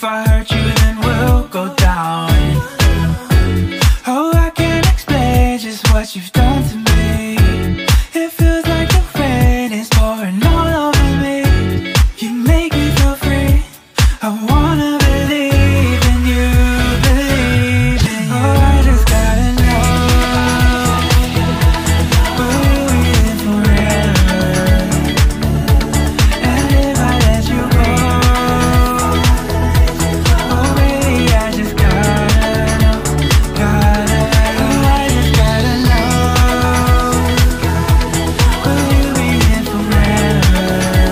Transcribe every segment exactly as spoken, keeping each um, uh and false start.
I hurt you, then we'll go down. Oh, I can't explain just what you've done to me. It feels like the rain is pouring all over me. You make me feel free. I wanna believe in you, believe in you. Oh, I just gotta know, will you be here forever? And if I let you go, oh baby, I just gotta know, gotta know. Oh, I just gotta know, will you be here forever?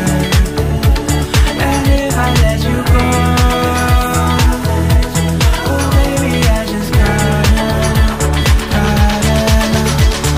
And if I let you go, oh baby, I just gotta know, gotta know.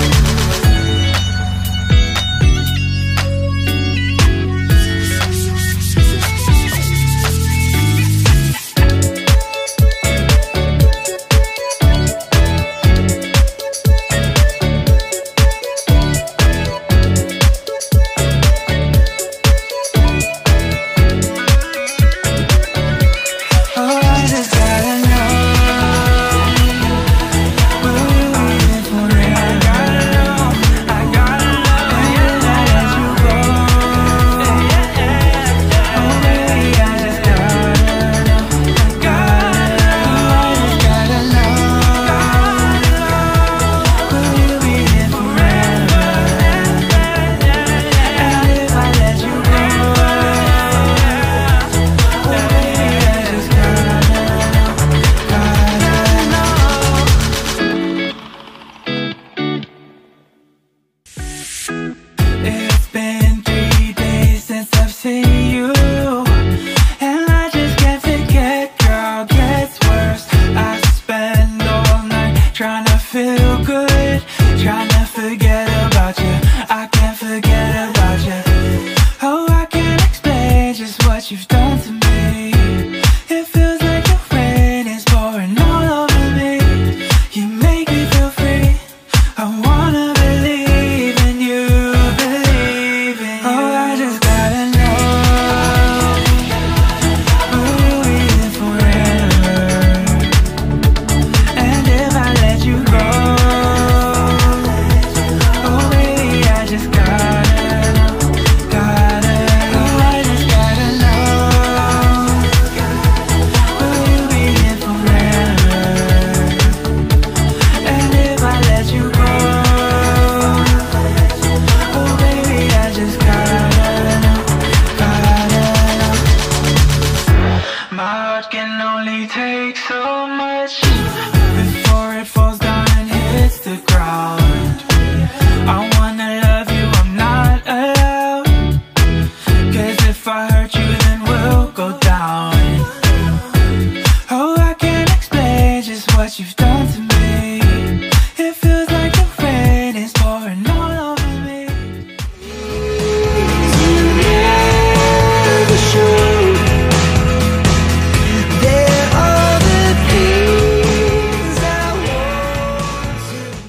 Oh, I just gotta know, will you be here forever? I gotta know, I gotta know. And if I let you go, oh baby, I just gotta know, gotta know. I just gotta know, will you be here forever? And if I let you go, oh baby, I just gotta know, gotta know. It's been three days since I've seen you, and I just can't forget, girl, gets worse. I spend all night trying to feel good, trying to forget about you. I can't forget about you. Oh, I can't explain just what you've done to me. It feels like the rain is pouring all over me. You make me feel free. I wanna believe in you, believe in you. Oh, I just gotta know, will you be here forever? And if I let you go, oh baby, I just gotta know, gotta know. Oh, I just gotta know, will you be here forever? And if I let you go, oh baby, I just gotta know, gotta know. My heart can only take so much.